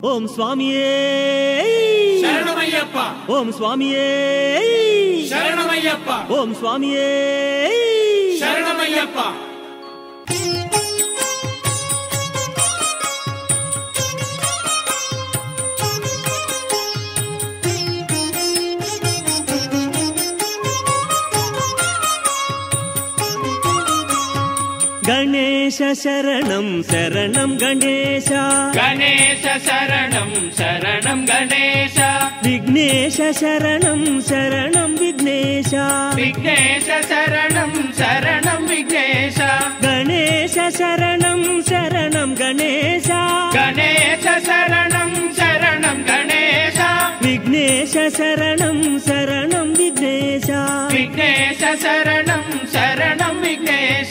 ఓం స్వామియే శరణమయ్యప్ప. ఓం స్వామియే శరణమయ్యప్ప. ఓం స్వామియే శరణమయ్యప్ప. గణేశ శరణం శరణం గణేశ గణేశ శరణం శరణం గణేశ. విఘ్నేశ శరణం శరణం విఘ్నేశ విఘ్నేశ శరణం శరణం విఘ్నేశ. గణేశ శరణం శరణం గణేశ గణేశ శరణం శరణం గణేశ. విఘ్నేశ శరణం శరణం విఘ్నేశ విఘ్నేశ శరణం శరణం విఘ్నేశ.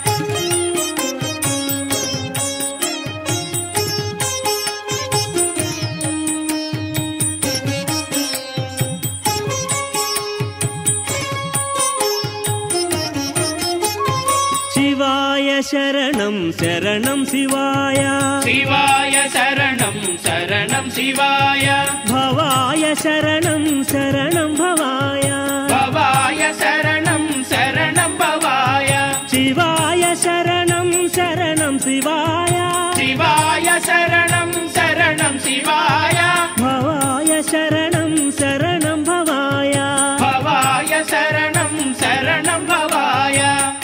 శివాయ శరణం శరణం శివాయ శివాయ శరణం శరణం శివాయ. భవాయ శరణం శరణం భవాయ భవాయ శరణం శరణం భవాయ. శివాయ శరణం శరణం శివాయ శివాయ శరణం శరణం శివాయ. భవాయ శరణం శరణం భవాయ భవాయ శరణం శరణం భవాయ.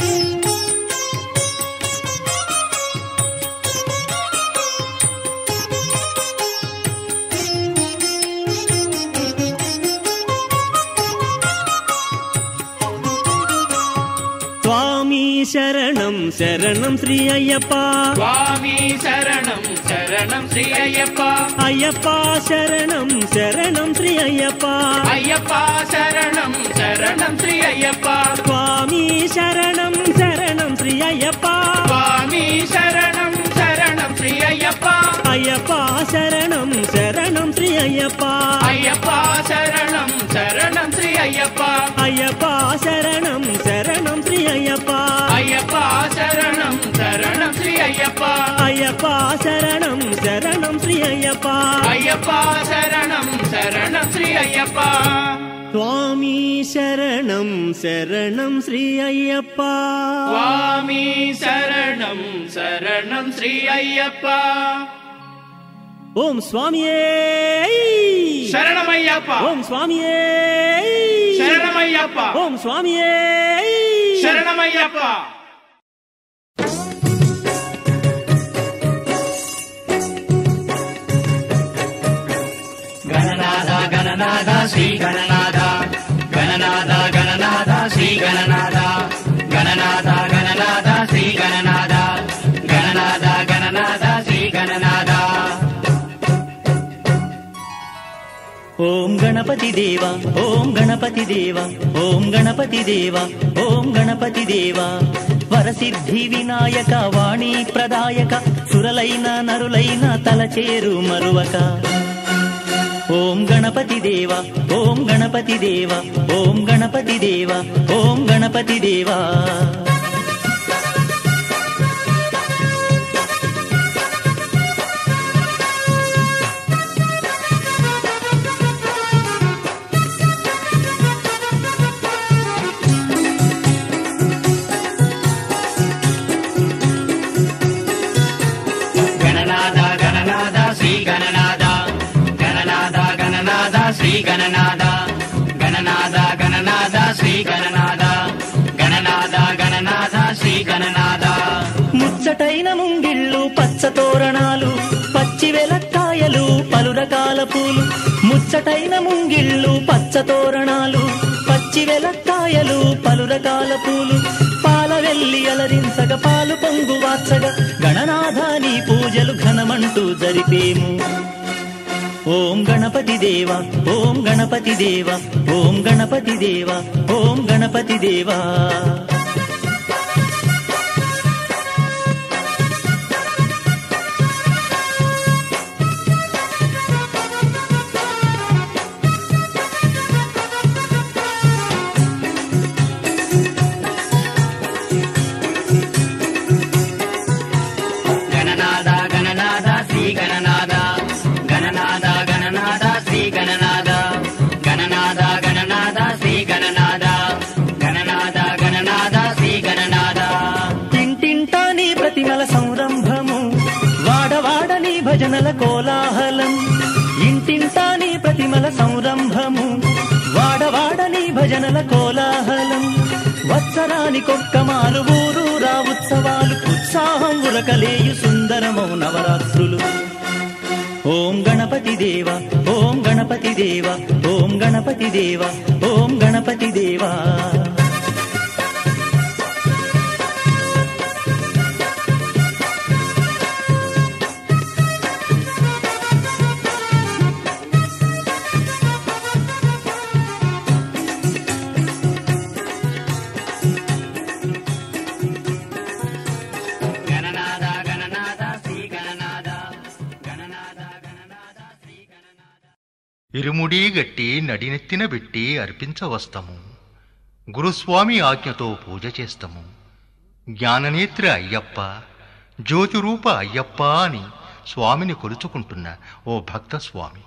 స్వామి శరణం శరణం శ్రీ అయ్యప్ప స్వామి శరణం శరణం శ్రీ అయ్యప్ప. అయ్యప్ప శరణం శరణం శ్రీ అయ్యప్ప అయ్యప్ప శరణం శరణం శ్రీ అయ్యప్ప. స్వామి శరణం శరణం శ్రీ అయ్యప్ప స్వామి శరణం శరణం శ్రీ అయ్యప్ప. అయ్యప్ప శరణం శరణం శ్రీ అయ్యప్ప అయ్యప్ప శరణం శరణం శ్రీ అయ్యప్ప. అయ్యప్ప శరణం శరణం శ్రీ అయ్యప్ప అయ్యప్ప శరణం శరణం శ్రీ అయ్యప్ప. అయ్యప్ప శరణం శరణం శ్రీ అయ్యప్ప అయ్యప్ప శరణం శరణం శ్రీ అయ్యప్ప. స్వామి శరణం శరణం శ్రీ అయ్యప్ప స్వామి శరణం శరణం శ్రీ అయ్యప్ప. ఓం స్వామియే శరణమయ్యప్ప. ఓం స్వామియే శరణమయ్యప్ప. ఓం స్వామియే శరణమయ్యప్ప. గణనాథ గణనాథ శ్రీ గణనాథ. గణనాథ గణనాథ శ్రీ గణనాథ. గణనాథ గణనాథ శ్రీ గణనాథ. గణనాథ గణనాథ శ్రీ గణనాథ. ఓం గణపతి దేవ ఓం గణపతి దేవ ఓం గణపతి దేవ ఓం గణపతి దేవ వరసిద్ధి వినాయక వాణి ప్రదాయక సురలైన నరులైన తలచేరు మరువక. ఓం గణపతి దేవ ఓం గణపతి దేవ ఓం గణపతి దేవ ఓం గణపతి దేవ. గణనాథ గణనాథ శ్రీ గణనాథ. గణనాథ గణనాథ శ్రీ గణనాథ. గణనాథ గణనాథ శ్రీ గణనాథ. గణనాథ గణనాథ శ్రీ గణనాథ. ముచ్చటైన ముంగిళ్ళు పచ్చ తోరణాలు పచ్చి వెలక్కాయలు పలు రకాల పూలు. ముచ్చటైన ముంగిళ్ళు పచ్చ తోరణాలు పచ్చి వెలక్కాయలు పలు రకాల పూలు. పాల వెల్లి అలరించగ పాలు పొంగు వాచగా గణనాథ నీ పూజలు ఘనమంటూ జరిపేము. ఓం గణపతి దేవ ఓం గణపతి దేవ ఓం గణపతి దేవ ఓం గణపతి దేవ. గణనాథ గణనాథ శ్రీ గణనాథ. భజనల కోలాహలం, ఇంటింటా నీ ప్రతిమల సంరంభము, వాడవాడని భజనల కోలాహలం, వత్సరానికొక్క మారు ఊరూరా ఉత్సవాలు, ఉత్సాహం ఉరకలేయు సుందరమౌ నవరాత్రులు. ఓం గణపతి దేవ, ఓం గణపతి దేవ, ఓం గణపతి దేవ, ఓం గణపతి దేవా. ఇరుముడి గట్టి నడినెత్తిన పెట్టి అర్పించవస్తము, గురుస్వామి ఆజ్ఞతో పూజ చేస్తాము. జ్ఞాననేత్ర అయ్యప్ప, జ్యోతిరూప అయ్యప్ప అని స్వామిని కొలుచుకుంటున్న ఓ భక్త స్వామి.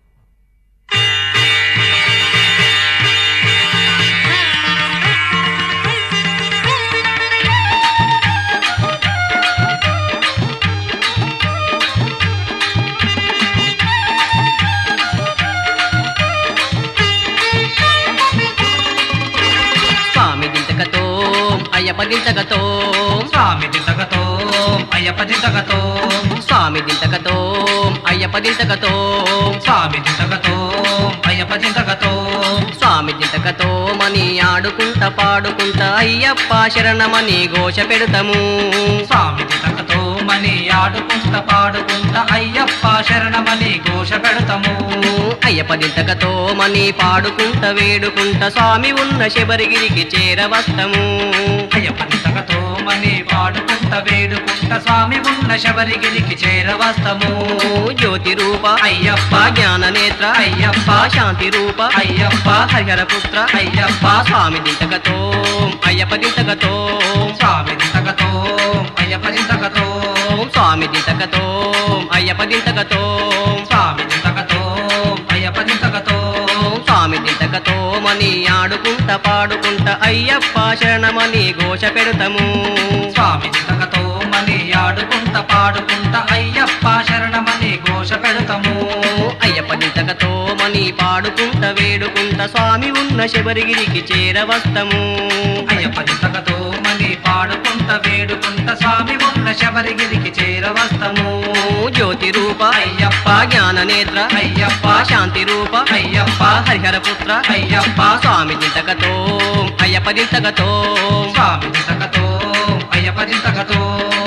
అయ్యప్ప దింతకతో స్వామి దింతకతో అయ్యప్ప దింతకతో స్వామి దింతకతో అయ్యప్ప దింతకతో స్వామి దింతకతో అయ్యప్ప దింతకతో స్వామి దింతకతో మని ఆడుకుంట పాడుకుంట అయ్యప్ప శరణమని ఘోష పెడతాము. స్వామి దింతకతో మని ఆడుకుంట పాడుకుంట అయ్యప్ప శరణమని ఘోష పెడతాము. అయ్యప్ప దింతకతో మని పాడుకుంట వేడుకుంట స్వామి ఉన్న శబరిగిరికి చేరవస్తము. అయ్యప్ప దింతకతో మని పాడుకుంట వేడుకుంట స్వామి ఉన్న శబరిగిరికి చేరవస్తము. జ్యోతి రూప అయ్యప్ప, జ్ఞాన నేత్ర అయ్యప్ప, శాంతి రూప అయ్యప్ప, హరిహర పుత్ర అయ్యప్ప, స్వామి దింతకతో అయ్యప్ప దింతకతో స్వామి దింతకతో అయ్యప్ప దింతకతో స్వామి దింతకతో అయ్యప్ప దింతకతో స్వామి దింతకతో అయ్యప్ప దింతకతో స్వామి దింతకతో మని ఆడుకుంట పాడుకుంట అయ్యప్ప శరణమని ఘోష పెడతాము. స్వామి దింతకతో మని ఆడుకుంట పాడుకుంట అయ్యప్ప శరణమని ఘోష పెడతాము. అయ్యప్ప దింతకతో మని పాడుకుంట వేడుకుంట స్వామి ఉన్న శబరిగిరికి చేరవస్తము. అయ్యప్ప దింతకతో మని పాడుకుంట వేడుకుంట స్వామి ఉన్న శబరిగిరికి చేరవస్తము. జ్యోతి రూప అయ్యప్ప, జ్ఞాన నేత్ర అయ్యప్ప, శాంతి రూప అయ్యప్ప, హరిహర పుత్ర అయ్యప్ప, స్వామి దింతకతో అయ్యప్ప దింతకతో స్వామి దింతకతో అయ్యప్ప దింతకతో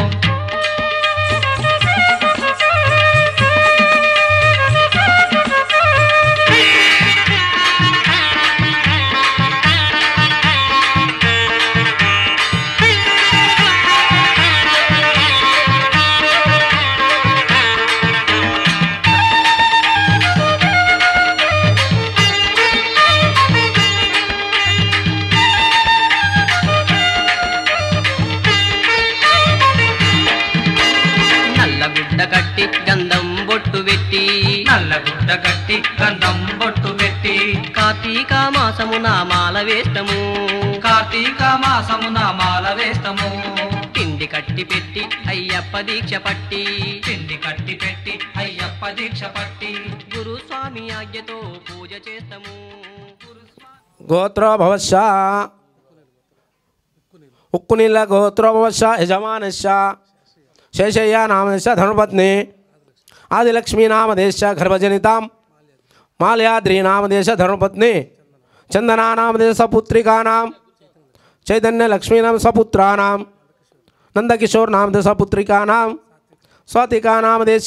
కట్టి గంధం బొట్టు పెట్టి నల్లగుడ్డ కట్టి గంధం బొట్టు పెట్టి కార్తీక మాసమున మాల వేస్తము. కార్తీక మాసమున మాల వేస్తము. పిండి కట్టి పెట్టి అయ్యప్ప దీక్ష పట్టి పిండి కట్టి పెట్టి అయ్యప్ప దీక్ష పట్టి గురుస్వామి ఆజ్ఞతో పూజ చేస్తాము. గోత్రో భవస్య ఉక్కునిల్ల గోత్రో భవస్య యజమానస్య శేషయ్య నామదేశ ధనుపత్ని ఆదిలక్ష్మీ నామదేశ గర్భజనితాం మాల్యాద్రి నామదేశ ధనుపత్ని చందనా నామదేశ పుత్రికానాం చైతన్య లక్ష్మీనామ సపుత్రానాం నందకిషోర్ నామదేశ పుత్రికానాం స్వాతికా నామదేశ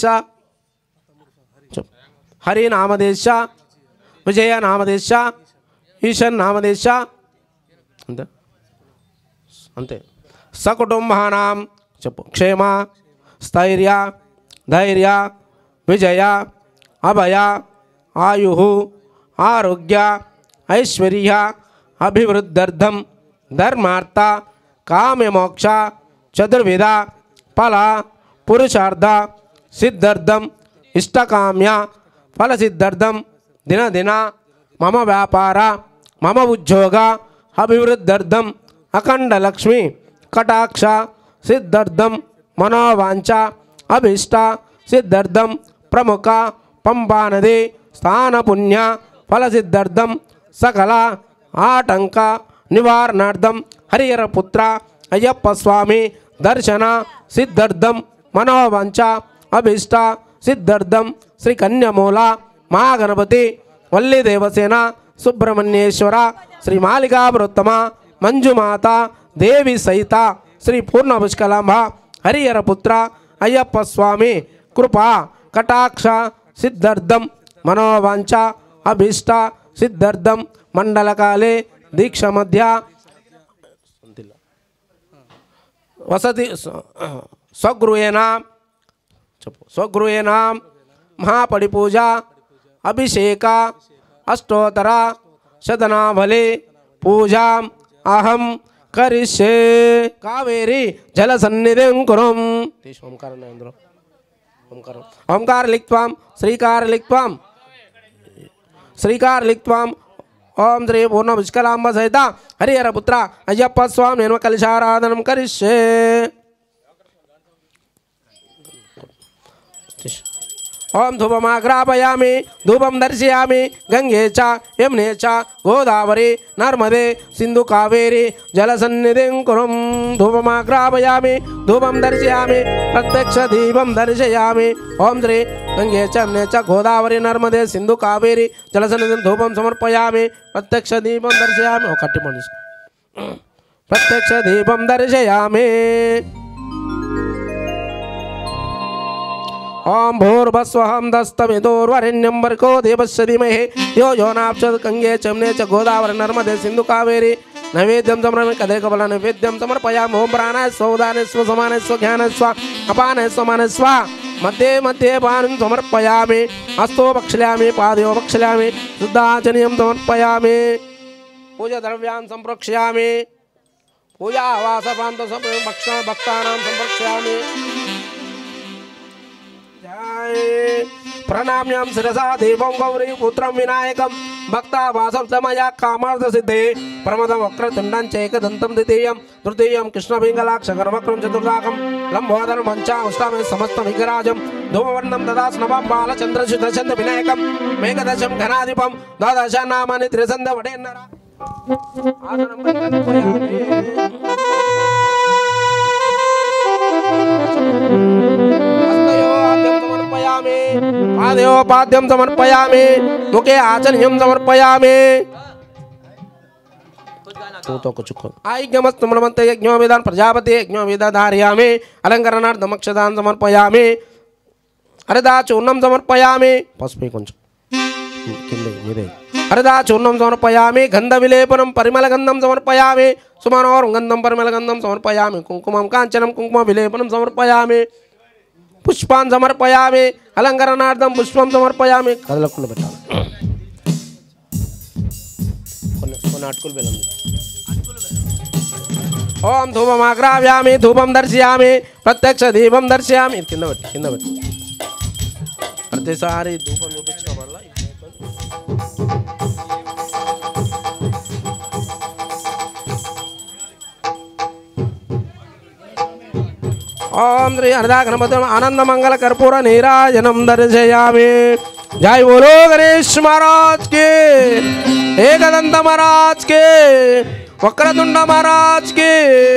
హరి నామదేశ విజయ నామదేశ ఈశన్ నామదేశ అంతే అంతే సకుటుంబానాం చెప్పు క్షేమ స్థైర్య ధైర్య విజయ అభయ ఆయు ఆరోగ్య ఐశ్వర్య అభివృద్ధ్యర్థం ధర్మార్థ కామ్యమోక్ష చతుర్విధ ఫల పురుషార్థ సిద్ధార్థం ఇష్టకామ్య ఫలసిద్ధార్థం దినదిన మమ వ్యాపార మమ ఉద్యోగ అభివృద్ధ్యర్థం అఖండ లక్ష్మి కటాక్ష సిద్ధార్థం మనోవాంఛ అభిష్ట సిద్ధార్థం ప్రముఖ పంపా నది స్థాన పుణ్య ఫల సిద్ధార్థం సకల ఆటంక నివారణార్థం హరిహర పుత్ర అయ్యప్ప స్వామి దర్శన సిద్ధార్థం మనోవాంఛ అభిష్ట సిద్ధార్థం శ్రీ కన్యమూల మహాగణపతి వల్లి దేవసేన సుబ్రహ్మణ్యేశ్వర శ్రీ మాలికాపురోత్తమ మంజుమాత దేవి సహిత శ్రీ పూర్ణ పుష్కలాంబ హరిహర పుత్ర అయ్యప్ప స్వామి కృపా కటాక్ష సిద్ధార్థం మనోవాంఛ అభిష్ట సిద్ధార్థం మండలకాలే దీక్ష మధ్య వసతి స్వగృహేణ చెప్పు స్వగృహేణ మహాపడిపూజ అభిషేక అష్టోత్తర శతనావళి పూజాం అహం కరిష్యే కావేరి జల సన్నిధిం కురుం ఓంకారం ఇందులో ఓంకారం ఓంకార లిక్వాం శ్రీకార లిక్వాం శ్రీకార లిక్వాం ఓం శ్రీ పూర్ణ పుష్కలాంబ సహిత హరిహర పుత్ర అయ్యప్ప స్వామి నేను కలిశారాధనం కరిష్యే ఓం ధూపమాగ్రాపయామి ధూపం దర్శయామి గంగే చ యమునే చ గోదావరి నర్మదే సింధు కావేరి జలసన్నిధిం కురుం ధూపమాగ్రాపయామి ధూపం దర్శయామి ప్రత్యక్ష దీపం దర్శయామి ఓం శ్రీ గంగే చ యమునే చ గోదావరి నర్మదే సింధు కావేరి జలసన్నిధిం ధూపం సమర్పయామి ప్రత్యక్ష దీపం దర్శయామి ఒకటి మనిషి ప్రత్యక్ష దీపం దర్శయామి ఓం భూర్భస్వహం దస్తమిదోర్వరెణ్యం భర్గో దేవస్య ధీమహి యో యోనాప్చద్ గంగే చ యమునే చ గోదావరి నర్మదే సింధు కావేరి నైవేద్యం సమర్పయామి కదలికబల నైవేద్యం సమర్పయామి ఓం ప్రాణాయ స్వ ఉదానాయ స్వ సమానాయ స్వ జ్ఞానాయ స్వ అపానాయ స్వ మానాయ స్వ మధ్యే మధ్యే పానం సమర్పయామి హస్తో భక్షయామి పాదయో భక్షయామి శుద్ధాచనీయం సమర్పయామి పూజా ద్రవ్యాన్ సంప్రోక్ష్యామి పూజా వాసపాంత భక్తానాం సంప్రోక్ష్యామి ప్రణామ్యాం శిరసా దేవం గౌరీ పుత్రం వినాయకం భక్తావాసం సమయా కామార్థ సిద్ధే ప్రమదం వక్రతుండం చైకదంతం ద్వితీయం తృతీయం కృష్ణపింగళాక్షరవక్రం చతుర్దాకం లంబోదరం పంచా ఉష్టామే సమస్త విగ్రరాజం ధూమవర్ణం దదాస్నవం బాలచంద్రశుద్ధ వినాయకం మేఘదశం ఘనాధిపం ద్వాదశ నామాని త్రిసంధ వడేన్నర పాద్యం సమర్పయామి ముఖే ఆచర్యం సమర్పయామి ఆజ్ఞమస్తు మనమంత యజ్ఞోవిధాన్ ప్రజాపతి యజ్ఞోవిధారయామి అలంకరణార్థమక్షదాన్ సమర్పయామి హరిదా చూర్ణం సమర్పయామి పసుపు కొంచెం కింద మీదే హరిదా చూర్ణం సమర్పయామి గంధ విలేపనం పరిమళ గంధం సమర్పయామి సుమనోరం గంధం పరిమళ గంధం సమర్పయామి కుంకుమం కాంచనం కుంకుమ విలేపనం సమర్పయామి పుష్పాన్ సమర్పయామి అలంకరణార్థం పుష్పం సమర్పయామి కదలకుండా పెట్టాలి కొన్ని అటుకులు బెల్లం ఓం ధూపమాగ్రావ్యామి ధూపం దర్శయామి ప్రత్యక్ష దీపం దర్శయామి కింద పెట్టి ప్రతిసారి ధూపం చూపించడం వల్ల ఓం శ్రీ హరిదా గణపతి ఆనంద మంగళ కర్పూర నీరాజనం దర్శయామి జై బోలో గణేష్ మహారాజ్ కి ఏకదంత మహారాజ్ కి వక్రతుండ మహారాజ్ కి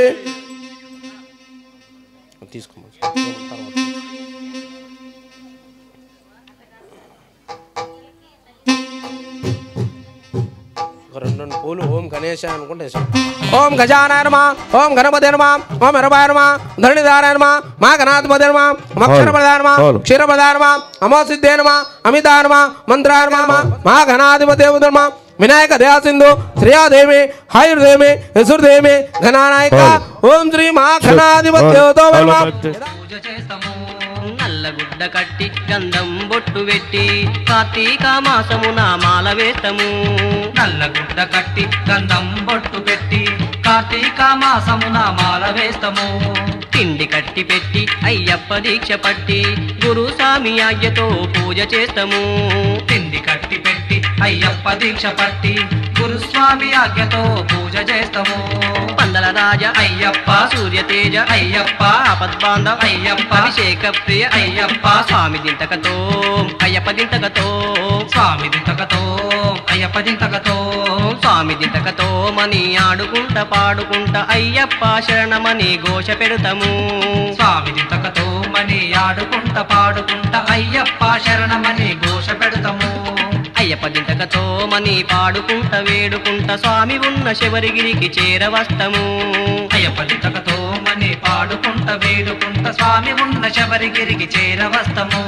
రెండు పూలు ఓం గణేశ అనుకుంటే ఓం గజానాయ నమః ఓం గణపతే నమః ఓం హరభాయ నమః ధరణిధారాయ నమః మా గణాధిపతే నమః అక్షరప్రదాయ నమః క్షీరప్రదాయ నమః అమోసిద్ధే నమః అమితాయ నమః మంత్రాయ నమః మా గణాధిపతే నమః వినాయక దయాసింధు శ్రీయాదేవి హైర్దేవి యసుర్దేవి ఘనానాయక ఓం శ్రీ మా గణాధిపత్యోతో పూజ చేస్తాము నల్లగుడ్డ కట్టి గంధం బొట్టు పెట్టి కార్తీక మాసము నామాల వేస్తాము నల్లగుడ్డ కట్టి గంధం బొట్టు పెట్టి కార్తీక మాసము నామాల వేస్తాము తిండి కట్టి పెట్టి అయ్యప్ప దీక్ష పట్టి గురు స్వామి ఆజ్ఞతో పూజ చేస్తాము తిండి కట్టి పెట్టి అయ్యప్ప దీక్ష పట్టి గురుస్వామి ఆజ్ఞతో పూజ చేస్తాము పందల రాజ అయ్యప్ప సూర్య తేజ అయ్యప్ప ఆపద్బాంధవ అయ్యప్ప అభిషేక ప్రియ అయ్యప్ప స్వామి దింతకతో అయ్యప్ప దింతకతో స్వామి దింతకతో అయ్యప్ప దింతకతో స్వామి దింతకతో మని ఆడుకుంట పాడుకుంట అయ్యప్ప శరణమని ఘోష పెడతాము స్వామి దింతకతో మని ఆడుకుంట పాడుకుంట అయ్యప్ప శరణమని ఘోష పెడతాము అయ్యప్ప దింతకతో మని పాడుకుంట వేడుకుంట స్వామి ఉన్న శబరిగిరికి చేరవస్తము అయ్యప్ప దింతకతో మని పాడుకుంట వేడుకుంట స్వామి ఉన్న శబరిగిరికి చేరవస్తము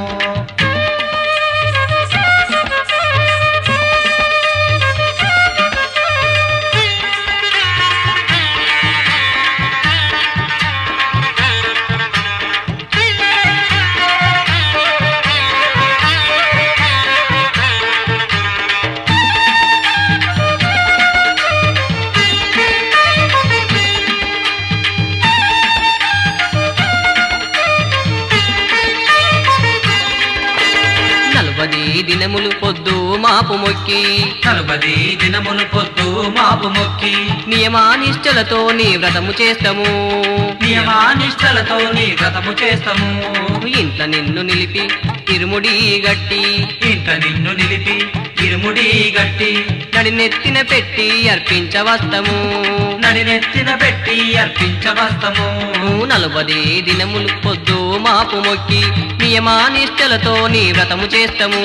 దినములు పొద్దు మాపు మొక్కి 40 దినములు పొద్దు మాపు మొక్కి నియమానిష్టలతో నీ వ్రతము చేస్తాము నియమానిష్టలతో నీ వ్రతము చేస్తాము ఇంత నిన్ను నిలిపి ఇరుముడి గట్టి ఇంత నిన్ను నిలిపి ఇరుముడి గట్టి నడినెత్తిన పెట్టి అర్పించవస్తము నడినెత్తిన పెట్టి అర్పించవస్తము 40 దినములు పొద్దు మాపు మొక్కి నియమానిష్టలతో నీ వ్రతము చేస్తాము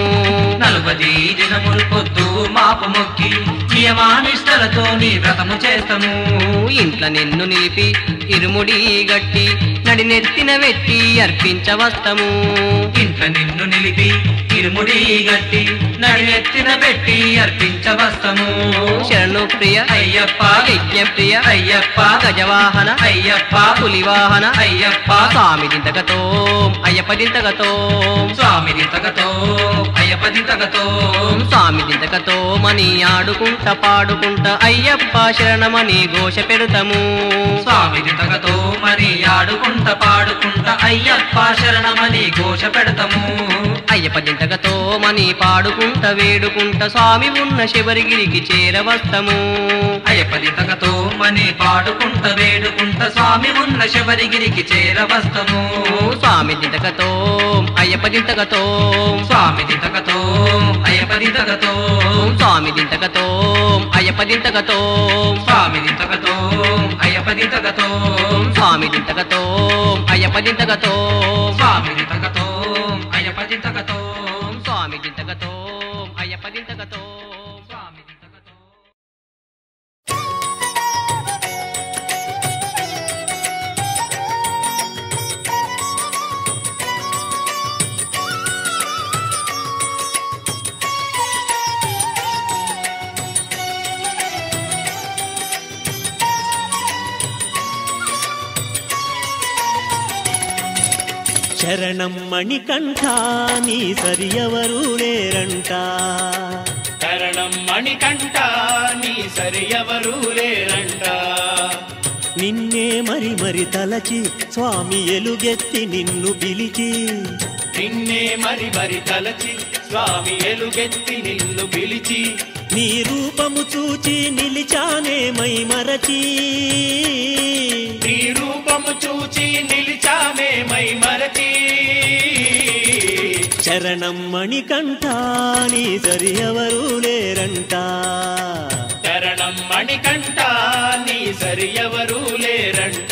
40 దినములు పొద్దు మాపు మొక్కి నియమానిష్టలతో నీ వ్రతము చేస్తాము ఇంట్ల నిన్ను నిలిపి ఇరుముడి గట్టి నడినెత్తిన పెట్టి అర్పించవస్తము ఇంత నిన్ను నిలిపి ఇరుముడి గట్టి నడినెత్తిన పెట్టి అర్పించవస్తము శరణు ప్రియ అయ్యప్ప యజ్ఞ ప్రియ అయ్యప్ప గజవాహన అయ్యప్ప పులివాహన అయ్యప్ప స్వామి దింతకతో అయ్యప్ప దింతకతో స్వామి దింతకతో అయ్యప్ప దింతకతో స్వామి దింతకతో మని ఆడుకుంట పాడుకుంట అయ్యప్ప శరణమని ఘోష పెడతాము స్వామి దింతకతో మరి ఆడుకుంట పాడుకుంట అయ్యప్ప శరణమని ఘోష పెడతాము అయ్యప్ప దింతకతో మని పాడుకుంట వేడుకుంట స్వామి ఉన్న శబరిగిరికి చేరవస్తము అయ్యప్ప దింతకతో మని పాడుకుంట వేడుకుంట స్వామి ఉన్న శబరిగిరికి చేరవస్తము స్వామి దింతకతో అయ్యప్ప దింతకతో స్వామి దింతకతో అయ్యప్ప దింతకతో స్వామి దింతకతో అయ్యప్ప దింతకతో స్వామి దింతకతో అయ్యప్ప దింతకతో స్వామి దింతకతో అయ్యప్ప దింతకతో స్వామి దింతకతో అయ్యప్ప దింతకతో స్వామి దింతకతో అయ్యప్ప దింతకతో స్వామి దింతకతో శరణం మణికంఠ నీ సరి ఎవరు లేరంట శరణం మణికంఠ నీ సరి ఎవరు లేరంట నిన్నే మరి మరి తలచి స్వామి ఎలుగెత్తి నిన్ను పిలిచి నిన్నే మరి మరి తలచి స్వామి ఎలుగెత్తి నిన్ను పిలిచి నీ రూపము చూచి నిలిచానే మై మరచి నీ రూపము చూచి నిలిచామే మై మరచి శరణం మణికంఠ నీ సరి ఎవరు లేరంట శరణం మణికంఠ నీ సరి ఎవరు లేరంట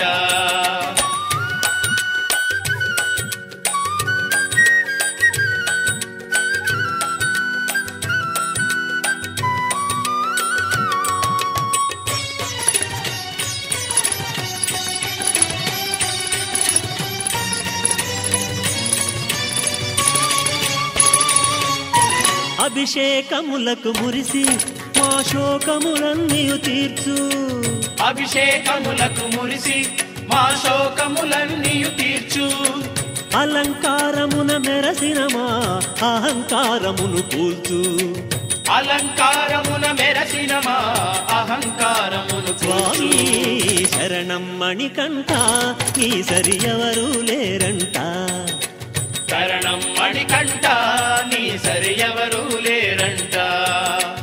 అభిషేకములకు మురిసి మా శోకములన్నీయు తీర్చు అభిషేకములకు మురిసి మా శోకములన్నీయు తీర్చు అలంకారమున మెరసిన మా అహంకారమును కూల్చు అలంకారమున మెరసిన మా అహంకారమును స్వామి కూల్చు శరణం మణికంఠ నీ సరి ఎవరు లేరంట శరణం మణికంఠ నీ సరి ఎవరు లేరంట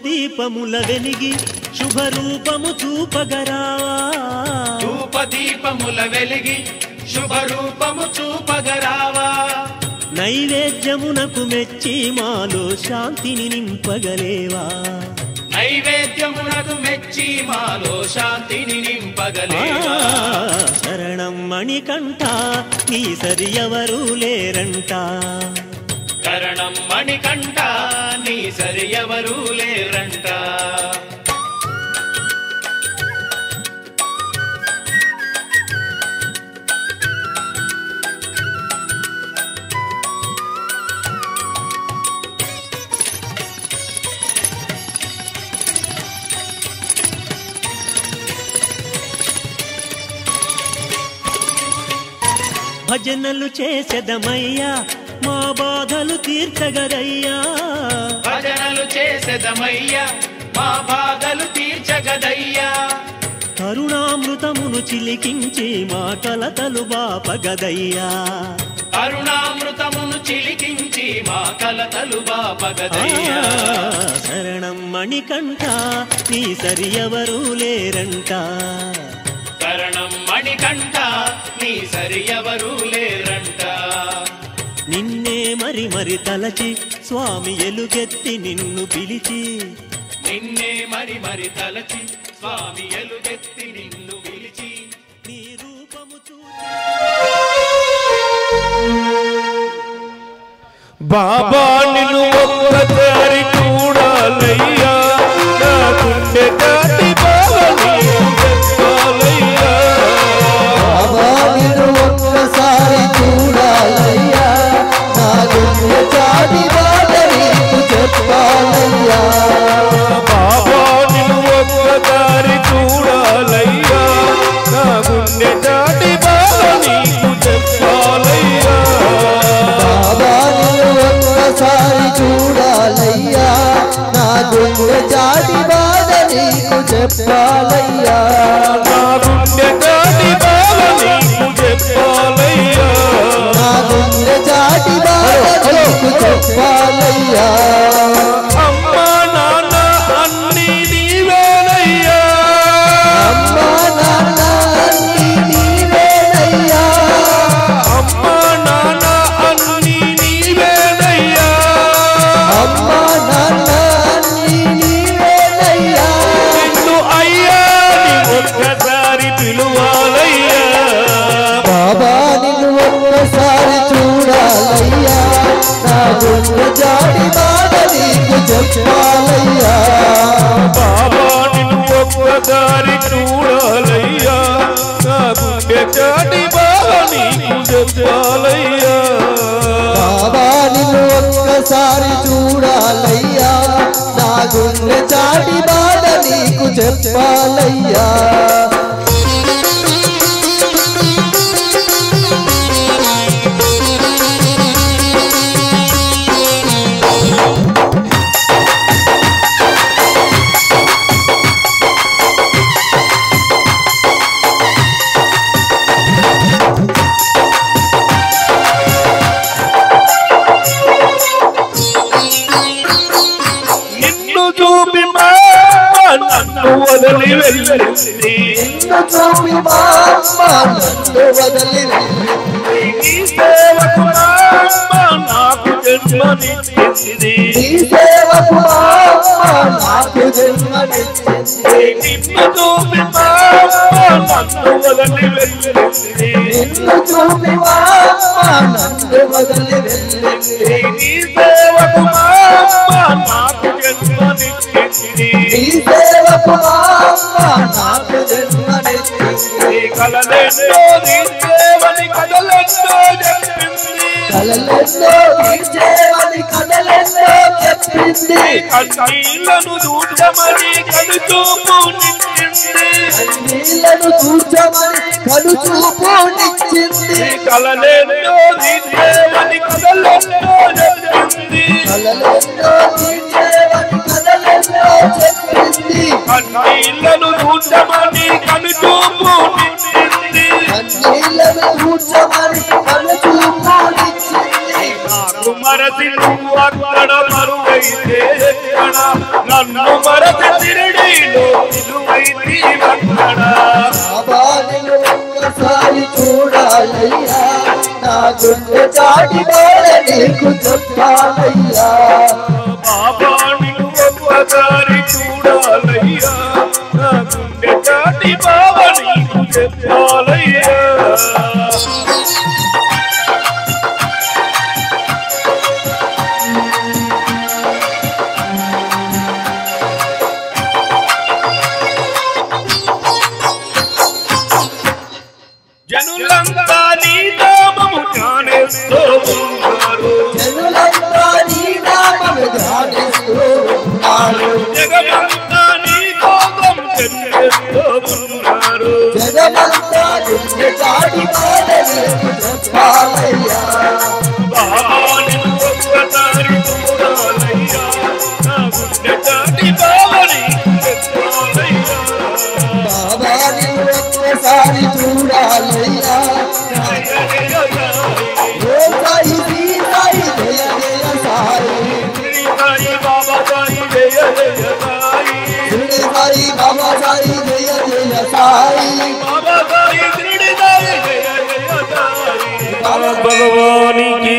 ధూపదీపముల వెలిగి శుభరూపము చూపగరావా ధూపదీపముల వెలిగి శుభరూపము చూపగరావా నైవేద్యమునకు మెచ్చి మాలో శాంతిని నింపగలేవా నైవేద్యమునకు మెచ్చి మాలో శాంతిని నింపగలేవా శరణం మణికంఠ నీ సరి ఎవరు లేరంట శరణం మణికంఠ నీ సరి ఎవరు లేరంట భజనలు చేసెదమయ్యా మా బాధలు తీర్చగదయ్యా భజనలు చేసెదమయ్యా మా బాధలు తీర్చగదయ్యా కరుణామృతమును చిలికించి మా కలతలు బాపగదయ్యా కరుణామృతమును చిలికించి మా కలతలు బాపగదయ్యా శరణం మణికంఠ నీ సరి ఎవరు లేరంట శరణం మణికంఠ నీ సరి ఎవరు లేరంట నిన్నే మరి మరి తలచి స్వామి ఎలుగెత్తి నిన్ను పిలిచి నిన్నే మరి మరి తలచి స్వామి ఎలుగెత్తి నిన్ను పిలిచి నీ రూపము బాబా నిన్ను ఒక్కసారి చూడాలయ్యా నా గుండె దాటి బావని చెప్పాలయ్యా బాబా నిన్ను ఒక్కసారి చూడాలయ్యా నా గుండె చాటి బాధ నీకు చెప్పాలయ్యా బాబా నిన్ను ఒక్కసారి చూడాలయ్యా నా గుండె దాటి బావని చెప్పాలయ్యా బాబా నిన్ను ఒక్కసారి చూడాలయ్యా నా గుండె చాటి బాధ నీకు చెప్పాలయ్యా నా గుండె దాటి బావని చెప్పాలయ్యా నా గుండె చాటి బాధ నీకు చెప్పాలయ్యా అమ్మా నాన్న అన్ని నీవేనయ్యా అమ్మా నాన్న అన్నీ నీవేనయ్యా అమ్మా నాన్న అన్ని నీవేనయ్యా అమ్మా నాన్న అన్నీ నీవేనయ్యా నిన్ను అయ్యా నీ ఒక్కసారి పిలువాలయ్యా బాబా నిన్ను ఒక్కసారి చూడాలయ్యా నా గుండె జాడి బాధ నీకు చెప్పాలయ్యా బాబా నిన్ను ఒక్కసారి చూడాలయ్యా నా గుండె చాటి బాగా నీకు చెప్పాలయ్యా బాబా నిన్ను ఒక్కసారి చూడాలయ్యా నా గుండె చాటి బాధ నీకు చెప్పాలయ్యా నిన్ను చూపి మా నన్ను వదిలి వెళ్ళింది నిన్ను చూపి మా అమ్మ నన్ను వదిలి వెళ్ళింది. నీ సేవకు నా అమ్మ నాకు జన్మనిచ్చింది నీ సేవకు మా అమ్మ నాకు జన్మనిచ్చింది. నిన్ను చూపి మా అమ్మ నన్ను వదిలి వెళ్ళింది నిన్ను చూపి మా అమ్మ నన్ను వదిలి వెళ్ళింది. నీ సేవకు మా అమ్మ నాకు జన్మనిచ్చింది నీ సేవకు మా అమ్మ నాకు జన్మనిచ్చింది. కలలెన్నో నీ సేవని కదలెన్నో చెప్పింది కలలెన్నో తీర్చేవని కథలెన్నో చెప్పింది. కన్నీళ్లను దూచమని కనుచూపు నిచ్చింది నీళ్లను చూచమని కనుచూపు నిచ్చింది. కలలెన్నో నీ సేవని కదలెన్నో చెప్పింది కలలెన్నో తీర్చేవని కథలెన్నో చెప్పింది. కన్నీళ్లను దూచమని కనుచూపు నిచ్చింది నీళ్లను చూచమని కనుచూపు నిచ్చింది. నాకు మరచి నువ్వు అక్కడ మరువైతే ఎక్కడ నన్ను మరచి తిరిడిలో నిలువైతే అక్కడ బాబాను ఒక్కసారి చూడాలయ్యా నా గుండె చాటి బాల నీకు చెప్పాలయ్యా బాబాను ఒక్కసారి చూడాలయ్యా నా గుండె చాటి బావ నీకు చెప్పాలయ్యా జనులంతా నీ నామము ధ్యానిస్తూ ఉన్నారు జనులంతా నీ నామము ధ్యానిస్తూ ఉన్నారు జగమంతా నీ కోసం చెల్లిస్తూ ఉన్నారు జగమంతా గుండె చాటి బాల నీకు చెప్పాలయ్యా బాబాని ఒక్కసారి చూడాలయ్యా నా గుండె చాటి బావని చెప్పాలయ్యా బాబాని ఒక్కసారి చూడాలయ్యా ఓ సాయి శ్రీ సాయి జయ జయ సాయి శ్రీ సాయి బాబా సాయి జయ జయ సాయి శ్రీ సాయి బాబా సాయి జయ జయ సాయి బాబా సాయి శ్రీ సాయి జయ జయ సాయి భగవానికి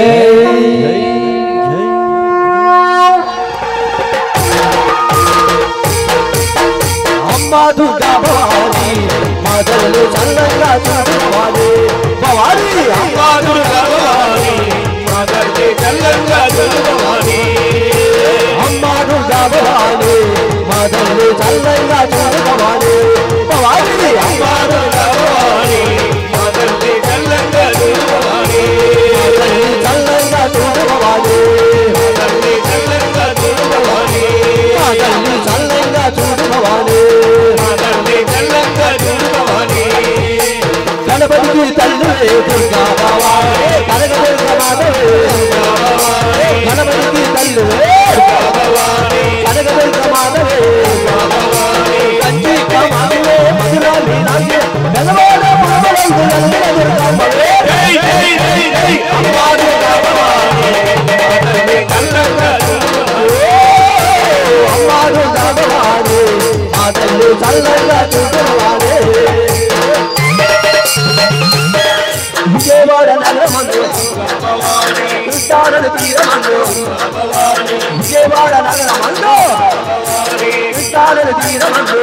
అమ్మా దుర్గా భవాని మదలు చల్లంగా చూడుకోవాలి భవాని అమ్మా దుర్గా భవాని మదర్ని చల్లంగా చూడుకోవాలి అమ్మా దుర్గా భవాని మదలు చల్లంగా చూడుకోవాలి భవాని అమ్మా దుర్గా భవాని మదర్ని చల్లంగా చూడుకోవాలి చల్లంగా చూడుకోవాలి మదర్ని చల్లంగా చూడుకోవాలి మదల్ని చల్లంగా చూడుకోవాలి మదర్ని చల్లంగా చూడుకోవాలి గణపతికి తల్లి దుర్గా భవాని కనకదుర్గ మాతవే గణపతికి తల్లి కనకదుర్గ మాతవే కంచి మాతవే మధురాలి నాగే బెలవాడ పురవలందు నల్లిన దుర్గమ్మవే అమ్మా దుర్గా భవాని మదర్ని చల్లంగా చూడుకోవాలి అమ్మా దుర్గా భవాని మా తల్లి చల్లంగా చూడుకోవాలి విజయవాడ నగరమందు కృష్ణానది తీరమందు విజయవాడ నగరమందు కృష్ణానది తీరమందు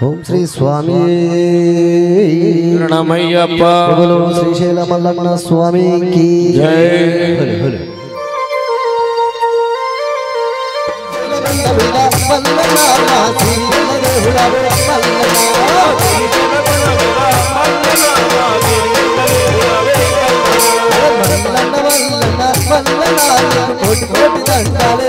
ఓం శ్రీ స్వామి శరణమయ్యప్ప బోలో శ్రీశైల మల్లన్న స్వామికి జై. హలో హలో కోటి కోటి దండాలే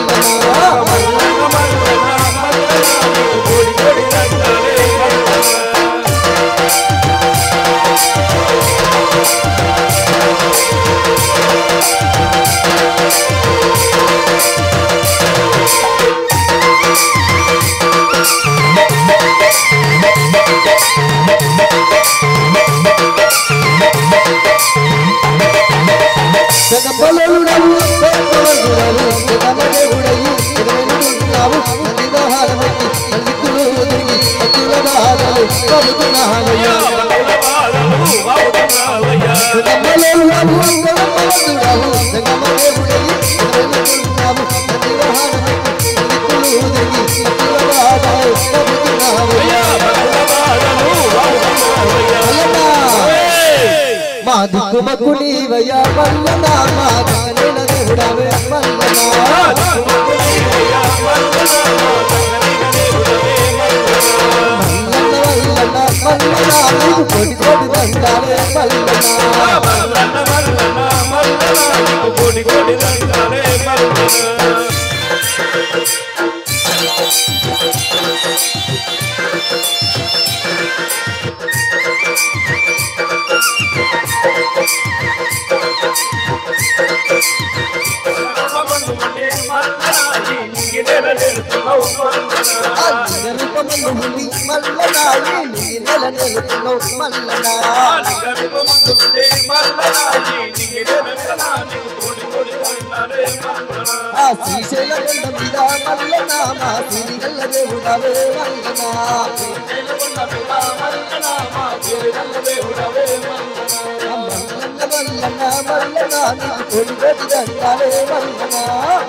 మా దిక్కుమకు నీవయ్యా మల్లనా మా గగనైన దేవుడవే మల్లనా మల్లనా నీకు కోటి కోటి దండాలే శ్రీశైల మీద మల్లనా మా సిరిగల్ల దేవుడవే మల్లనా మల్లనా నీకు కోటి కోటి దండాలే మల్లనా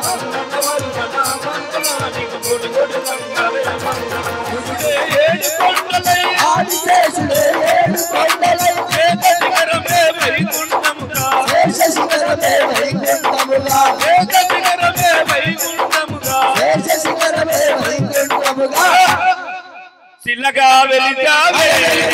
ఆదిశేషుడే ఏడు కొండలై శేషశిఖరమే వైకుంఠముగా శేషశిఖరమే వైకుంఠముగా చిల్లగా వెలిగావే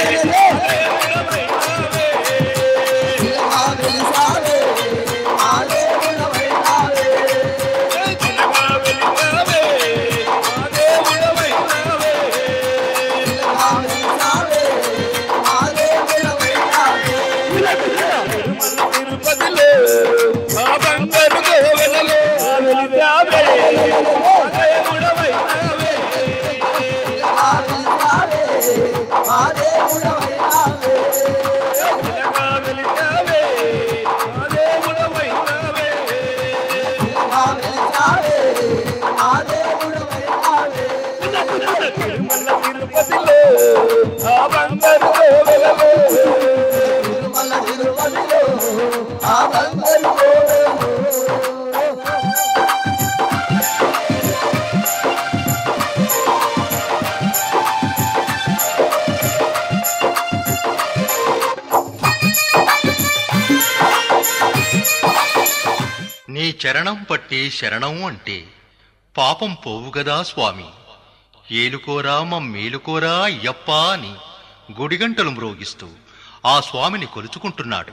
నీ చరణం పట్టి శరణం అంటే పాపం పోవుగదా స్వామి. ఏలుకోరా మమ్మేలుకోరా అయ్యప్పా అని గుడిగంటలు మ్రోగిస్తూ ఆ స్వామిని కొలుచుకుంటున్నాడు.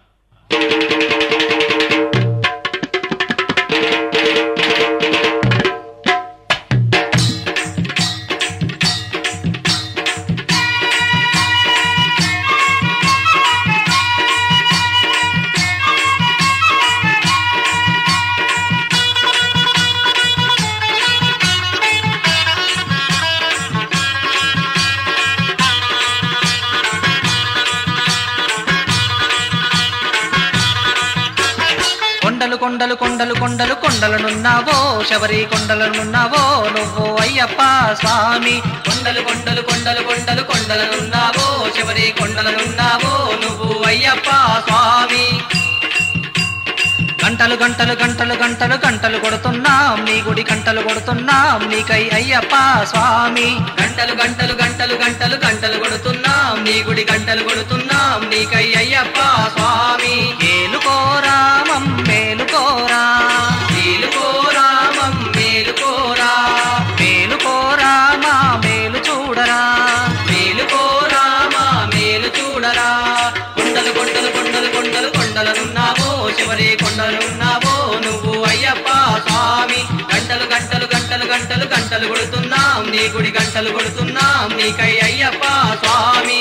కొండలు కొండలు కొండలు కొండలనున్నావో శబరి కొండలనున్నావో నువ్వు అయ్యప్ప స్వామి. కొండలు కొండలు కొండలు కొండలు కొండలనున్నావో శబరి కొండలనున్నావో నువ్వు అయ్యప్ప స్వామి. గంట గంటలు గంటలు గంటలు గంటలు గంటలు కొడుతున్నాం నీ గుడి గంటలు కొడుతున్నాం నీకై అయ్యప్ప స్వామి గంటలు గంటలు గంటలు గంటలు గంటలు కొడుతున్నాం నీ గుడి గంటలు కొడుతున్నాం నీకై అయ్యప్ప స్వామి మేలుకోరా మేలుకోరా మేలుకోరా మేలుకోరా మేలుకోరా మా మేలు చూడరా మేలుకోరా మా మేలు చూడరా కొండలు కొండలు కొండలు కొండలు కొండలనున్నావో శివరి కొండలున్నావో నువ్వు అయ్యప్ప స్వామి గంటలు గంటలు గంటలు గంటలు గంటలు కొడుతున్నాం నీ గుడి గంటలు కొడుతున్నాం నీకై అయ్యప్ప స్వామి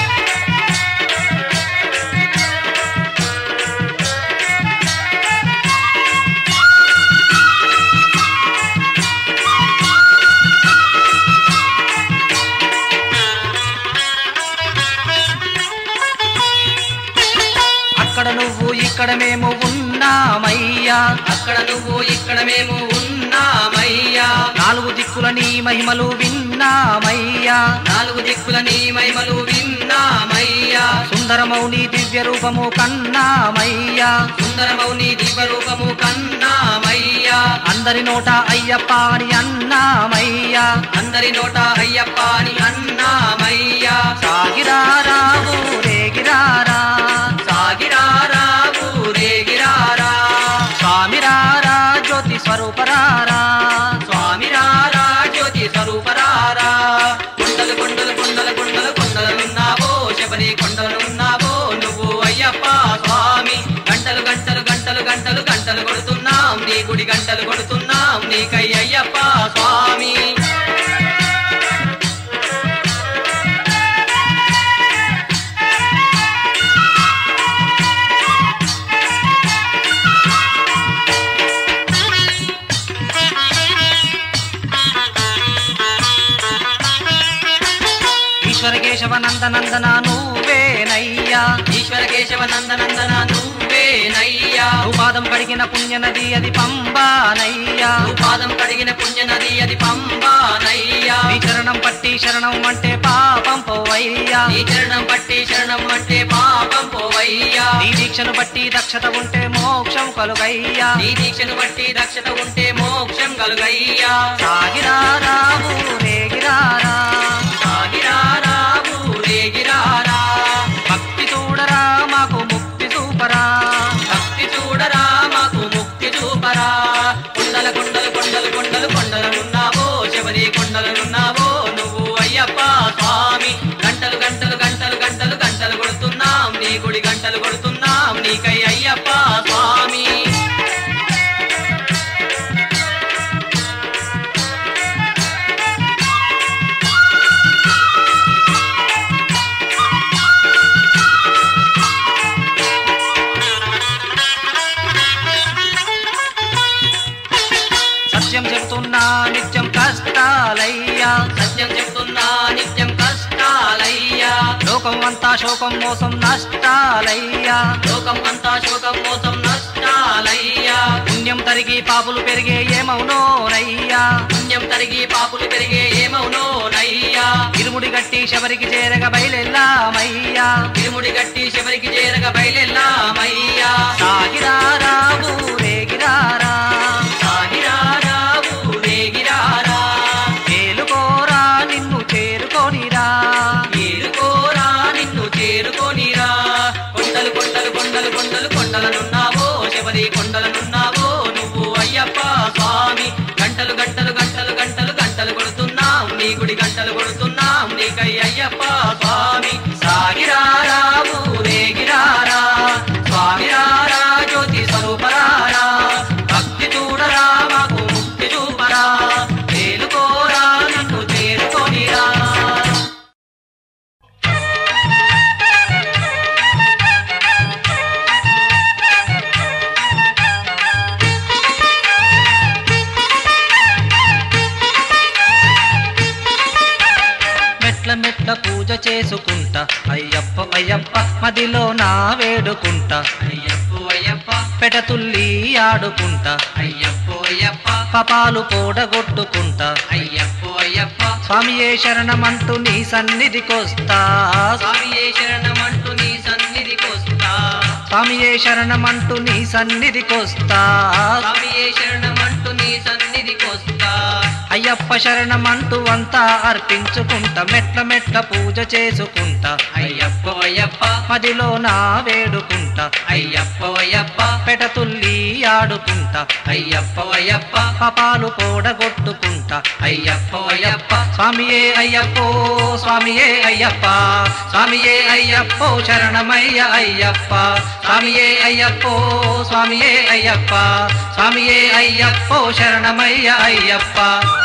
అక్కడ నువ్వు ఇక్కడ మేము ఉన్నామయ్యా అక్కడ నువ్వు ఇక్కడ మేము ఉన్నామయ్యా నాలుగు దిక్కుల నీ మహిమలు విన్నామయ్యా నాలుగు దిక్కుల నీ మహిమలు విన్నామయ్యా సుందరమౌని దివ్య రూపము కన్నామయ్యా సుందరమౌని దివ్య రూపము కన్నామయ్యా అందరి నోట అయ్యప్ప అని అన్నామయ్యా అందరి నోట అయ్యప్ప అని అన్నామయ్యా సాగిరారా ఊరేగిరారా సాగిరారా ఊరేగిరారా స్వామిరారా జ్యోతి స్వరూపరారా స్వామిరారా జ్యోతి స్వరూపరారా కొండలు కొండలు కొండలు కొండలు కొండలున్నావో శబరి కొండలున్నావో నువ్వు అయ్యప్ప స్వామి గంటలు గంటలు గంటలు గంటలు గంటలు కొడుతున్నాం నీ గుడి గంటలు కొడుతున్నాం నీకై అయ్యప్ప స్వామి ఈశ్వర కేశవ నందనందన నువ్వేనయ్యా ఈశ్వర కేశవ నందనందన నువ్వేనయ్యా పాదం కడిగిన పుణ్యనది అది పంబానయ్యా పాదం కడిగిన పుణ్యనది అది పంబానయ్యా నీ చరణం పట్టి శరణం అంటే పాపం పోవయ్యా నీ చరణం పట్టి శరణం అంటే పాపం పోవయ్యా నీ దీక్షను బట్టి దక్షత ఉంటే మోక్షం కలుగయ్యా నీ దీక్షను బట్టి దక్షత ఉంటే మోక్షం కలుగయ్యా సాగిరారా ఊరేగిరారా సాగిరారా ఊరేగిరారా భక్తి చూడరా మాకు ముక్తి చూపరా భక్తి చూడరా మాకు ముక్తి చూపరా కొండల కొండలు కొండలు కొండలు కొండలనున్నావో శబరి కొండలనున్నావో నువ్వు అయ్యప్ప స్వామి గంటలు గంటలు గంటలు గంటలు గంటలు కొడుతున్నాం నీ గుడి గంటలు కొడుతున్నాం నీకై అయ్యప్ప స్వామి సత్యం చెప్తున్నా నిత్యం కష్టాలయ్యా సత్యం చెప్తున్నా నిత్యం కష్టాలయ్యా లోకం అంతా శోకం మోసం నష్టాలయ్యా లోకం అంతా శోకం మోసం నష్టాలయ్యా పుణ్యం తరిగి పాపులు పెరిగే ఏమవునోనయ్యా పుణ్యం తరిగి పాపులు పెరిగే ఏమవునోనయ్యా ఇరుముడి గట్టి శబరికి చేరగ బయలెల్లామయ్యా ఇరుముడి గట్టి శబరికి చేరగ బయలెల్లామయ్యా సాగిరారా ఊరేగిరారా సాగిరారా ఊరేగిరారా మేలుకోరా నిన్ను చేరుకోనిరా మేలుకోరా నిన్ను చేరుకోనిరా కొండలు కొండలు కొండలు కొండలు కొండలనున్నావో శబరి కొండలనున్నావో నువ్వు అయ్యప్ప స్వామి గంటలు గంటలు గంటలు గంటలు గంటలు కొడుతున్నాం నీ గుడి గంటలు కొడుతున్నాం నీకై అయ్యప్ప స్వామి సాగిరారా ఊరేగిరారా స్వామిరారా జ్యోతి స్వరూపరారా భక్తి చూడరా మాకు ముక్తి చూపరా మేలుకోరా నిన్ను చేరుకోనిరా మెట్ల మెట్ల పూజ చేసుకుంటా అయ్యప్ప అయ్యప్ప మదిలో నా వేడుకుంటా అయ్యప్ప అయ్యప్ప పెటతుల్లి ఆడుకుంటా అయ్యప్ప అయ్యప్ప పాపాలు పోడగొట్టుకుంటా అయ్యప్ప అయ్యప్ప స్వామియే శరణమంటూ నీ సన్నిధికొస్తా స్వామియే శరణమంటూ నీ సన్నిధికొస్తా స్వామియే శరణమంటూ నీ సన్నిధికొస్తా స్వామియే శరణమంటూ నీ సన్నిధికొస్తా అయ్యప్ప శరణమంటూ అంతా అర్పించుకుంటా మెట్ల మెట్ల పూజ చేసుకుంటా అయ్యప్ప అయ్యప్ప మదిలో నా వేడుకుంటా అయ్యప్ప అయ్యప్ప పెటతుల్లి ఆడుకుంటా అయ్యప్ప అయ్యప్ప పాపాలు పోడగొట్టుకుంటా అయ్యప్ప అయ్యప్ప స్వామియే అయ్యప్పో స్వామియే అయ్యప్ప స్వామియే అయ్యప్పో శరణమయ్య అయ్యప్ప స్వామియే అయ్యప్పో స్వామియే అయ్యప్ప స్వామియే అయ్యప్పో శరణమయ్య అయ్యప్ప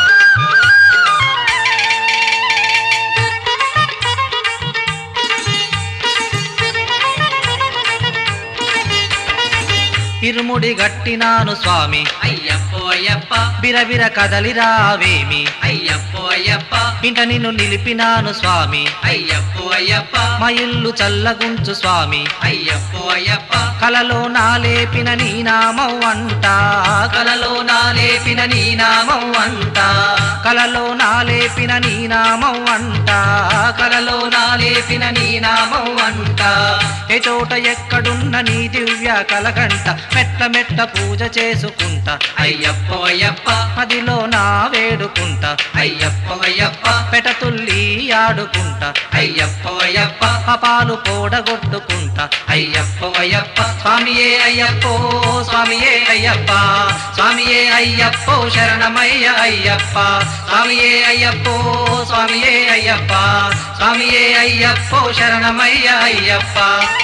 ఇరుముడి గట్టినాను స్వామి అయ్యప్ప అయ్యప్ప బిరబిర కదలిరావేమి అయ్యప్ప అయ్యప్ప ఇంట నిన్ను నిలిపినాను స్వామి అయ్యప్ప అయ్యప్ప మా ఇల్లు చల్లగుంచు స్వామి అయ్యప్ప అయ్యప్ప కలలో నా లేపిన నీ నామం అంటా కలలో నా లేపిన నీ నామం అంటా కలలో నా లేపిన నీ నామం అంటా కలలో నా లేపిన నీ నామం అంటా ఏ చోట ఎక్కడున్న నీ దివ్య కలగంట మెట్ల మెట్ల పూజ చేసుకుంటా అయ్యప్ప అయ్యప్ప మదిలో నా వేడుకుంటా అయ్యప్ప అయ్యప్ప పెటతుల్లి ఆడుకుంటా అయ్యప్ప అయ్యప్ప పాపాలు పోడగొట్టుకుంటా అయ్యప్ప అయ్యప్ప స్వామియే అయ్యప్పో స్వామియే అయ్యప్ప స్వామియే అయ్యప్పో శరణమయ్య అయ్యప్ప స్వామియే అయ్యప్పో స్వామియే అయ్యప్ప స్వామియే అయ్యప్పో శరణమయ్య అయ్యప్ప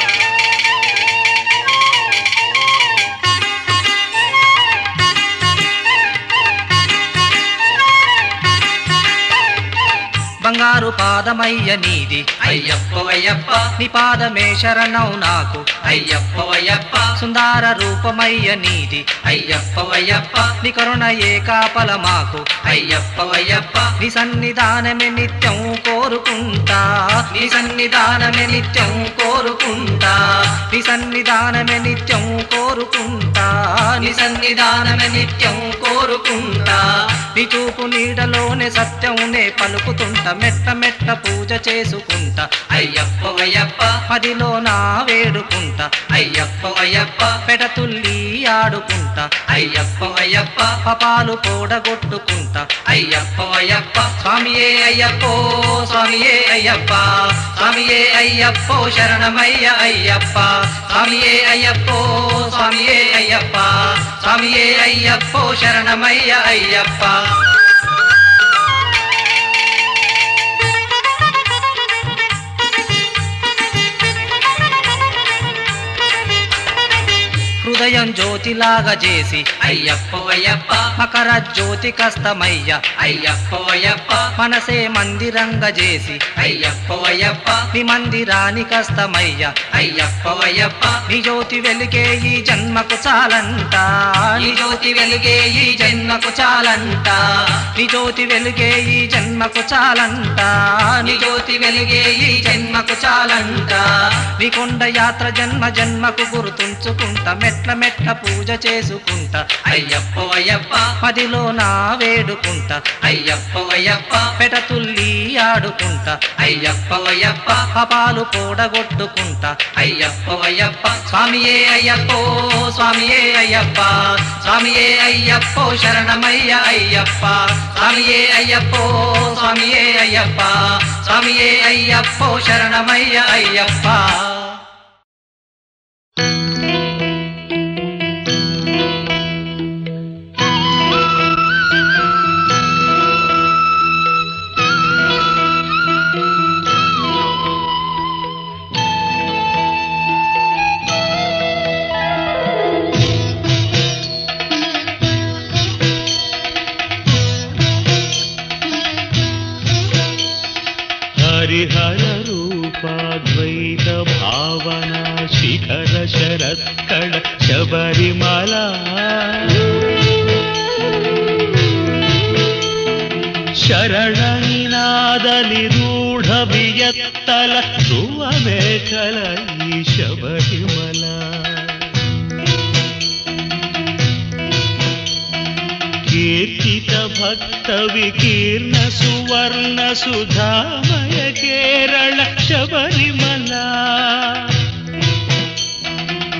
బంగారు పాదమయ్య నీది అయ్యప్ప అయ్యప్ప నీ పాదమే శరణం నాకు అయ్యప్ప అయ్యప్ప సుందర రూపమయ్య నీది అయ్యప్ప అయ్యప్ప నీ కరుణ ఏ కాపల మాకు అయ్యప్ప అయ్యప్ప నీ సన్నిధానమే నిత్యం కోరుకుంటా నీ సన్నిధానమే నిత్యం కోరుకుంటా నీ సన్నిధానమే నిత్యం కోరుకుంటా నీ సన్నిధానమే నిత్యం కోరుకుంటా నీ చూపు నీడలోనే సత్యంనే పలుకుతుంటా మెట్ట మెట్ట పూజ చేసుకుంటా అయ్యప్ప అయ్యప్ప మదిలో నా వేడుకుంటా అయ్యప్ప అయ్యప్ప పెడతుల్లి ఆడుకుంటా అయ్యప్ప అయ్యప్ప పాపాలు పోడగొట్టుకుంటా అయ్యప్ప అయ్యప్ప స్వామియే అయ్యప్పో స్వామియే అయ్యప్ప స్వామియే అయ్యప్పో శరణమయ్య అయ్యప్ప స్వామియే అయ్యప్పో స్వామియే అయ్యప్ప స్వామియే అయ్యప్పో శరణమయ్య అయ్యప్ప హృదయం జ్యోతిలాగా చేసి అయ్యప్ప అయ్యప్ప మకర జ్యోతి కస్తమయ్య అయ్యప్ప అయ్యప్ప మనసే మందిరంగా చేసి అయ్యప్ప అయ్యప్ప నీ మందిరాని కస్తమయ్య అయ్యప్ప అయ్యప్ప నీ జ్యోతి వెలుగే ఈ జన్మకు చాలంట నీ జ్యోతి వెలుగే ఈ జన్మకు చాలంట నీ జ్యోతి వెలుగే ఈ జన్మకు చాలంట నీ జ్యోతి వెలుగే ఈ జన్మకు చాలంట నీ కొండ యాత్ర జన్మ జన్మకు గుర్తుంచుకుంటా మెట్ల మెట్ల పూజ చేసుకుంటా అయ్యప్ప అయ్యప్ప మదిలో నా వేడుకుంటా అయ్యప్ప అయ్యప్ప పెడతుల్లి ఆడుకుంటా అయ్యప్ప అయ్యప్ప పాపాలు పోడగొట్టుకుంటా అయ్యప్ప అయ్యప్ప స్వామియే అయ్యప్పో స్వామియే అయ్యప్ప స్వామియే అయ్యప్పో శరణమయ్య అయ్యప్ప స్వామియే అయ్యప్పో స్వామియే అయ్యప్ప స్వామియే అయ్యప్పో శరణమయ్య అయ్యప్ప हरिहर रूपाद्वैत भावना शिखर शरत्कड शबरिमला शरणनिनादलि रूढ वियत्तल ध्रुवमेखल ई शबरिमला कीर्तित भक्त विकीर्ण सुवर्ण सुधामय केरल शबरिमला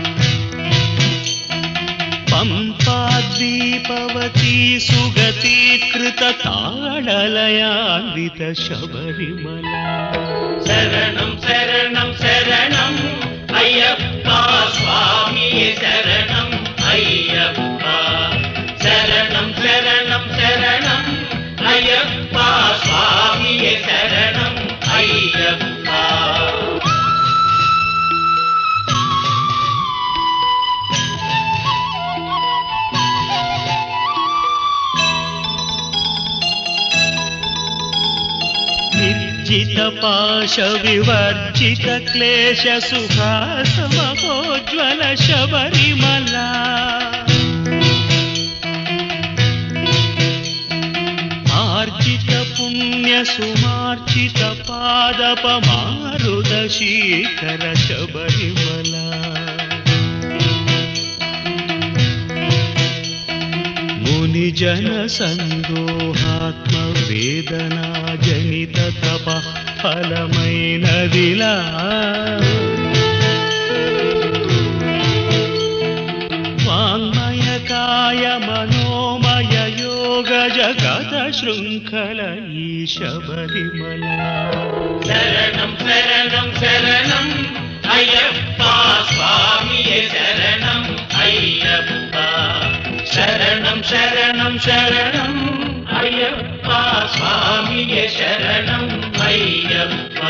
పంపాద్వీపవती సుగతీకృత తాళలయాన్విత శబరిమల శరణం శరణం శరణం అయ్యప్ప స్వామియే శరణం అయ్యప్ప శరణం శరణం శరణం అయ్యప్ప స్వామియే శరణం అయ్యప్ప నిర్జిత పాశ వివర్జిత క్లేశ సుఖాసమోజ్వల శబరిమల ఆర్జిత పుణ్య సుమార్జిత పాదపమారుద శీకర శబరిమల మునిజన సందోహాత్మ వేదనా జనిత తప ఫలమైనదిలా వాంగ్మయకాయ మనోమయ యోగ జగత శృంఖల ఈ శబరిమల శరణం శరణం శరణం అయ్యప్ప స్వామియే శరణం అయ్యప్ప శరణం శరణం శరణం అయ్యప్ప స్వామియే శరణం అయ్యప్ప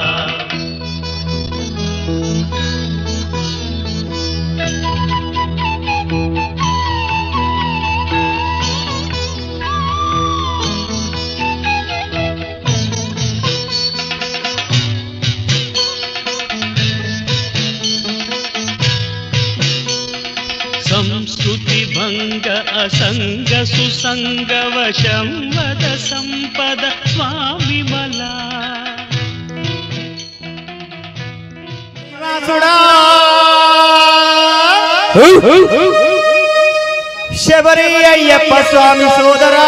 సంస్కృతి భంగ అసంగ సుసంగ వశం వద సంపద స్వామి మలా శబరి అయ్యప్ప స్వామి సోదరా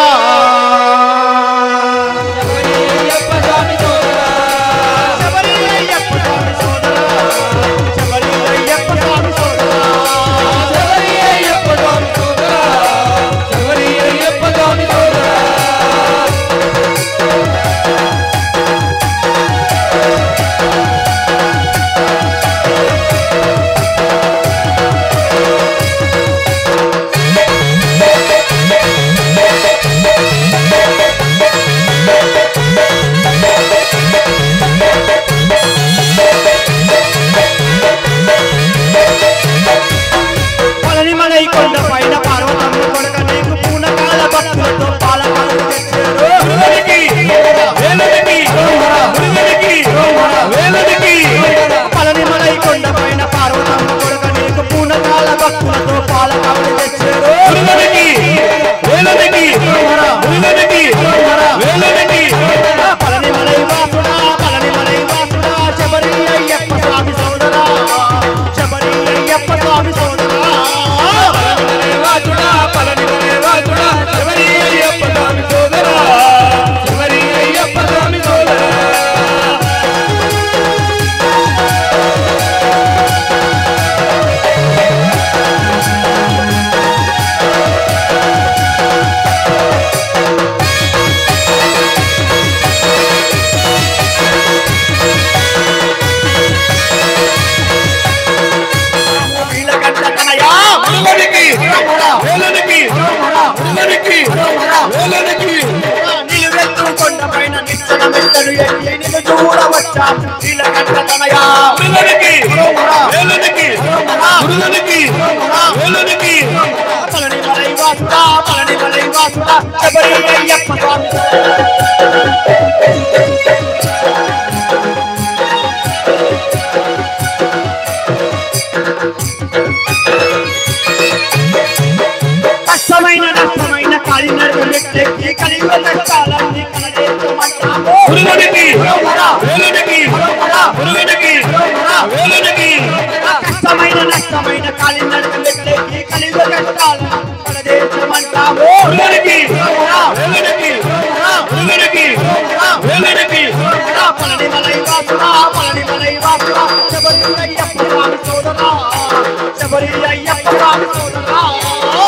శబరి అయ్యప్ప స్వామి సోదరా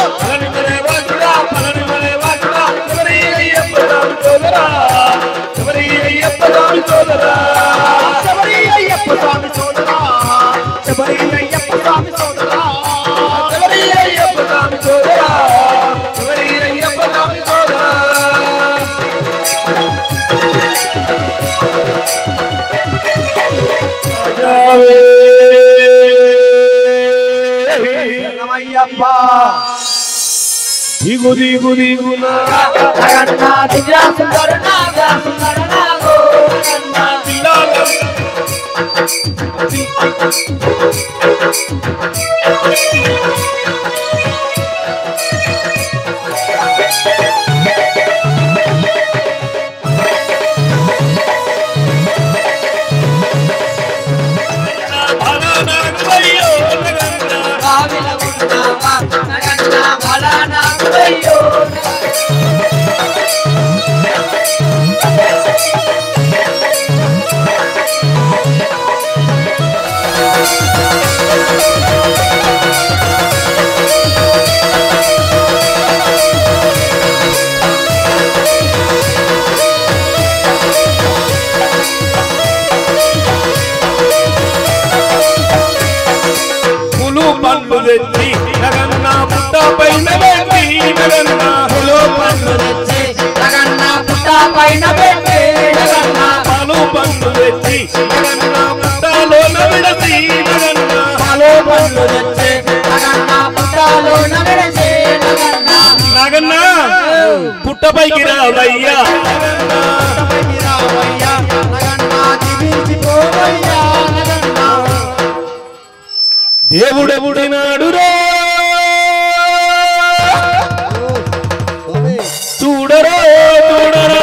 అయ్యప్ప దిగు దిగు దిగున జగన్నా దివ్యా సుందర నాగా సుందర నాగో జగన్నా పిల్లాల పండ్లు తెచ్చి జగన్నా పుట్ట పైన పెట్టి జగన్నా పండ్లు తెచ్చి జగన్నా పుట్ట పైన పెట్టి జగన్నా పండ్లు తెచ్చి జగన్నా పుట్టలో విడసి జగన్నా పండ్లు తెచ్చి జగన్నా పుట్టలో విడసి జగన్నా పుట్టపైకి రావయ్యా పుట్టపైకి రావయ్యా జగన్నా జీవించిపోవయ్యా జగన్నా దేవుడెవుడినాడు రే చూడరా చూడరా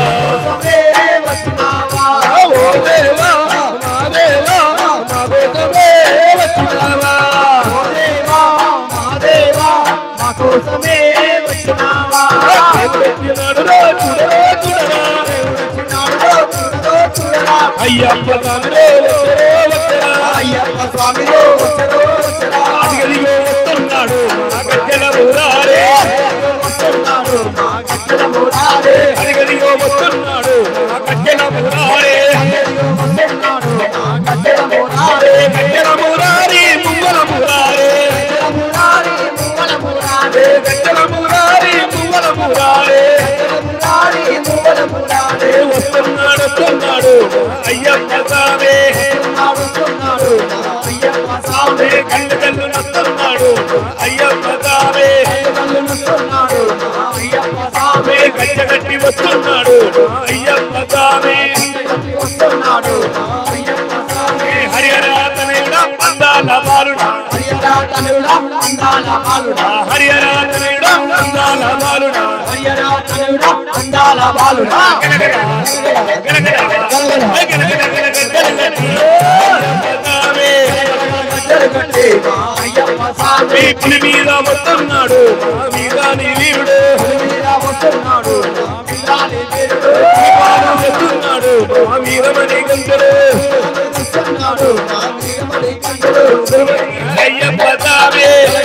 అయ్యప్ప స్వామి అయ్యప్ప స్వామి అడిగదిగో వస్తున్నాడు మా గజ్జల మురారే వస్తున్నాడు మా గజ్జల మురారే అడిగదిగో వస్తున్నాడు మా గజ్జల మురారే వస్తున్నాడు మా గజ్జల మురారే గజ్జల మురారి ముంగల మురారే ముంగల మురారే గజ్జల మురారి ముంగల మురారే ముంగల మురారే వస్తున్నాడు వస్తున్నాడు అయ్యప్ప స్వామి వస్తున్నాడు అయ్యప్ప స్వామి కళ్ళు కళ్ళు నస్తున్నాడు అయ్యప్ప స్వామి కళ్ళు నస్తున్నాడు అయ్యప్ప స్వామి గజ్జ కట్టి వస్తున్నాడు అయ్యప్ప స్వామి వస్తున్నాడు అయ్యప్ప స్వామి హరిహరాతనయుడ అందాల బాలుడా హరిహరాతనయుడ అందాల బాలుడా హరిహరాతనయుడ అందాల బాలుడా హరిహరాతనయుడ అందాల బాలుడా పులి మీద వస్తున్నాడు వీరాని వీరుడు వస్తున్నాడు వస్తున్నాడు వీరమణి గంటలు అయ్యప్ప స్వామి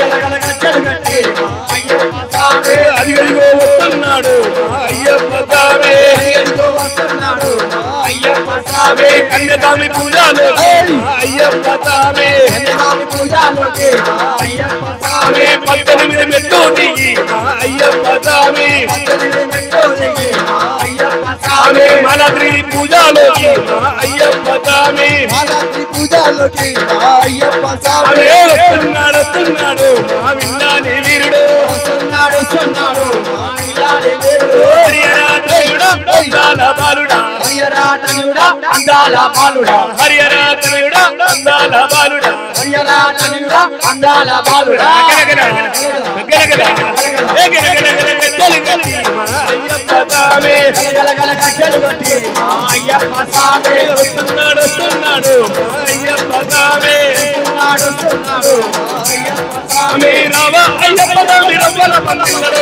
అదిగదిగో వస్తున్నాడు అయ్యప్ప స్వామి వస్తున్నాడు అయ్యప్ప స్వామి కన్యస్వామి పూజలు అయ్యప్ప స్వామి పూజలోకి అయ్యప్ప స్వామి 18 మెట్టు దిగి అయ్యప్ప స్వామి 18 మెట్టు దిగి అయ్యప్ప స్వామి మాలాద్రి పూజలోకి అయ్యప్ప స్వామి మాలాద్రి పూజలోకి అయ్యప్ప స్వామి వస్తున్నాడు వస్తున్నాడు మా విన్నాని వీరుడు వస్తున్నాడు వస్తున్నాడు మా విన్నాని వీరుడు హరిహరాతనయుడా అందాల బాలుడా హరిహరాతనయుడా అందాల బాలుడా హరిహరాతనయుడా అందాల బాలుడా హరిహరాతనయుడా అందాల బాలుడా గలగల గలగల అయ్యప్ప స్వామి గలగల గజ్జలు కట్టి అయ్యప్ప స్వామి వస్తున్నాడు వస్తున్నాడు అయ్యప్ప స్వామి వస్తున్నాడు వస్తున్నాడు అయ్యప్ప స్వామి రావ అయ్యప్ప స్వామి రవ్వల పందిళ్ళ